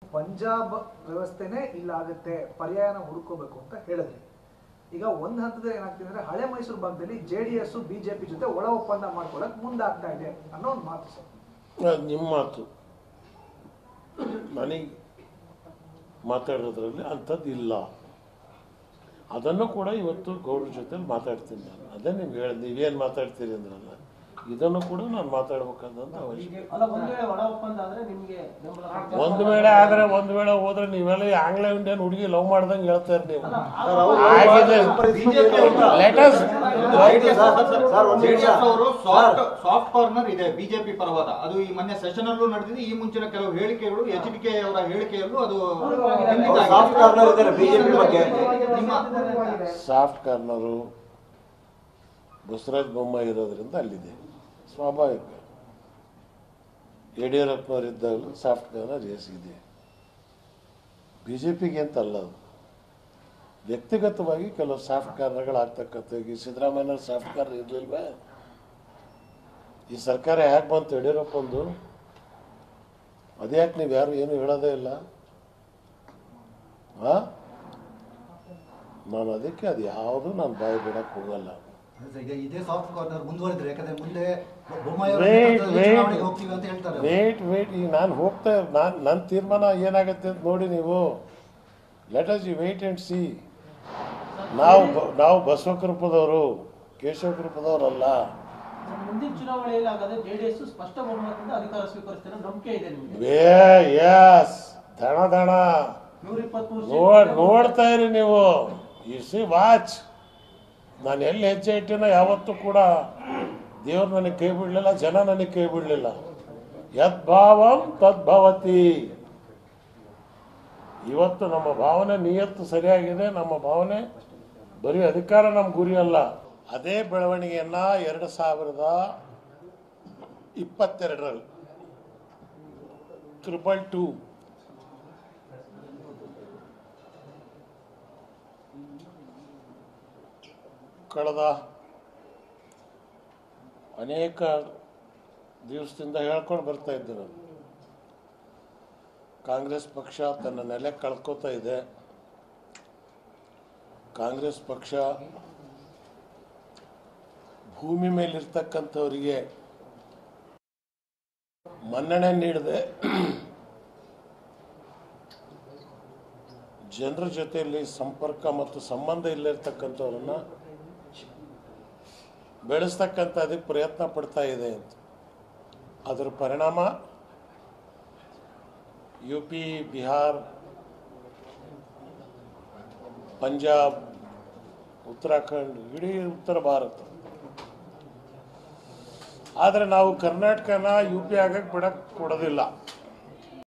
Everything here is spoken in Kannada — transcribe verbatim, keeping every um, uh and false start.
ಪಂಜಾಬ್ ವ್ಯವಸ್ಥೆನೇ ಇಲ್ಲ ಆಗುತ್ತೆ, ಪರ್ಯಾಯನ ಹುಡುಕೋಬೇಕು ಅಂತ ಹೇಳಿದ್ರಿ. ಈಗ ಒಂದ್ ಹಂತದಲ್ಲಿ ಏನಾಗ್ತಿದೆ ಅಂದ್ರೆ ಹಳೆ ಮೈಸೂರು ಭಾಗದಲ್ಲಿ ಜೆಡಿಎಸ್ ಬಿಜೆಪಿ ಜೊತೆ ಒಳ ಒಪ್ಪಂದ ಮಾಡ್ಕೊಳಕ್ ಮುಂದಾಗ್ತಾ ಇದೆ ಅನ್ನೋ ಒಂದು ಮಾತು ಸರ್. ನಿಮ್ಮ ಮಾತು ನನಗೆ ಮಾತಾಡೋದ್ರಲ್ಲಿ ಅಂಥದ್ದು ಇಲ್ಲ. ಅದನ್ನು ಕೂಡ ಇವತ್ತು ಗೌಡ್ರ ಜೊತೆ ಮಾತಾಡ್ತೀನಿ ನಾನು. ಅದೇ ನಿಮ್ಗೆ ಹೇಳಿ ನೀವೇನು ಮಾತಾಡ್ತೀರಿ ಅಂದ್ರಲ್ಲ, ಇದನ್ನು ಕೂಡ ನಾನು ಮಾತಾಡ್ಬೇಕಾದಂತ ಅವಶ್ಯಕ. ಒಂದು ವೇಳೆ ಆದ್ರೆ ಒಂದು ವೇಳೆ ಹೋದ್ರೆ ನೀವೆಲ್ಲ ಆಂಗ್ಲ ಇಂಡಿಯನ್ ಹುಡುಗಿ ಲವ್ ಮಾಡ್ದಂಗೆ ಹೇಳ್ತಾರೆ ನೀವು. ಸಾಫ್ಟ್ ಕಾರ್ನರ್ ಇದೆ ಬಿಜೆಪಿ ಪರವಾದ, ಅದು ಈ ಮೊನ್ನೆ ಸೆಷನ್ ಅಲ್ಲೂ ನಡೆದಿದೆ. ಈ ಮುಂಚಿನ ಕೆಲವು ಹೇಳಿಕೆಗಳು ಎಚ್ ಡಿ ಕೆ ಅವರ ಹೇಳಿಕೆಯಲ್ಲೂ ಅದು ಸಾಫ್ಟ್ ಕಾರ್ನರು ಬಸವರಾಜ ಬೊಮ್ಮಾಯಿ ಇರೋದ್ರಿಂದ ಅಲ್ಲಿದೆ, ಸ್ವಾಭಾವಿಕ. ಯಡಿಯೂರಪ್ಪನವರಿದ್ದಾಗಲೂ ಸಾಫ್ಟ್ ಕಾರ್ನರ್ ಎಸಿದೆ. ಬಿ ಜೆ ಪಿಗೆ ಅಂತ ಅಲ್ಲ, ಅದು ವ್ಯಕ್ತಿಗತವಾಗಿ ಕೆಲವು ಸಾಫ್ಟ್ ಕಾರ್ನರ್ಗಳಾಗ್ತಕ್ಕಂಥ. ಈಗ ಸಿದ್ದರಾಮಯ್ಯ ಸಾಫ್ಟ್ ಕಾರ್ನರ್ ಇರಲಿಲ್ವೇ? ಈ ಸರ್ಕಾರ ಯಾಕೆ ಬಂತು ಯಡಿಯೂರಪ್ಪಂದು? ಅದ್ಯಾಕೆ ನೀವು ಯಾರು ಏನು ಹೇಳೋದೇ ಇಲ್ಲ? ಹಾ, ನಾನು ಅದಕ್ಕೆ ಅದು ಯಾವುದು ನಾನು ಬಾಯಿ ಬಿಡಕ್ಕೆ ಹೋಗಲ್ಲ. ವೇಟ್ ವೇಟ್ ಈಗ ನಾನು ಹೋಗ್ತಾ ನಾನು ನನ್ನ ತೀರ್ಮಾನ ಏನಾಗುತ್ತೆ ಅಂತ ನೋಡಿ ನೀವು. Let us you wait and see. ನಾವು ನಾವು ಬಸವ ಕೃಪದವರು, ಕೇಶವ ಕೃಪದವರಲ್ಲ. ಮುಂದಿನ ಚುನಾವಣೆಯಲ್ಲಿ ಆಗದೆ ಜೆಡಿಎಸ್ ಸ್ಪಷ್ಟ ಬಹುಮತದಿಂದ ಅಧಿಕಾರ ಸ್ವೀಕರಿಸ್ತಾರೆ ನಂಬಿಕೆ ಇದೆ ನಿಮಗೆ? ಎಸ್, ದಣ ದಣ ನೋಡ್ ನೋಡ್ತಾ ಇರಿ ನೀವು. You see watch. ನಾನು ಎಲ್ಲಿ ಹೆಜ್ಜೆ ಇಟ್ಟಿನ ಯಾವತ್ತೂ ಕೂಡ ದೇವ್ರು ನನಗೆ ಕೈ ಬಿಡಲಿಲ್ಲ, ಜನ ನನಗೆ ಕೈ ಬಿಡಲಿಲ್ಲ. ಯದ್ಭಾವಂ ತದ್ಭವತಿ. ಇವತ್ತು ನಮ್ಮ ಭಾವನೆ ನಿಯತ್ತು ಸರಿಯಾಗಿದೆ. ನಮ್ಮ ಭಾವನೆ ಬರೀ ಅಧಿಕಾರ ನಮ್ಮ ಗುರಿ ಅಲ್ಲ. ಅದೇ ಬೆಳವಣಿಗೆಯನ್ನ ಎರಡು ಸಾವಿರದ ಇಪ್ಪತ್ತೆರಡರಲ್ಲಿ ಟ್ರಿಪಲ್ ಟೂ ಕಳೆದ ಅನೇಕ ದಿವಸದಿಂದ ಹೇಳ್ಕೊಂಡು ಬರ್ತಾ ಇದ್ದರು. ಕಾಂಗ್ರೆಸ್ ಪಕ್ಷ ತನ್ನ ನೆಲೆ ಕಳ್ಕೋತಾ ಇದೆ. ಕಾಂಗ್ರೆಸ್ ಪಕ್ಷ ಭೂಮಿ ಮೇಲಿರ್ತಕ್ಕಂಥವರಿಗೆ ಮನ್ನಣೆ ನೀಡದೆ ಜನರ ಜೊತೆಯಲ್ಲಿ ಸಂಪರ್ಕ ಮತ್ತು ಸಂಬಂಧ ಇಲ್ಲಿರ್ತಕ್ಕಂಥವ್ರನ್ನ ಬೆಳೆಸ್ತಕ್ಕಂಥ ಅದಕ್ಕೆ ಪ್ರಯತ್ನ ಪಡ್ತಾ ಇದೆ ಅಂತ. ಅದರ ಪರಿಣಾಮ ಯು ಪಿ, ಬಿಹಾರ್, ಪಂಜಾಬ್, ಉತ್ತರಾಖಂಡ್, ಇಡೀ ಉತ್ತರ ಭಾರತ. ಆದರೆ ನಾವು ಕರ್ನಾಟಕನ ಯು ಪಿ ಆಗಕ್ಕೆ ಬಿಡಕ್ಕೆ ಕೊಡೋದಿಲ್ಲ.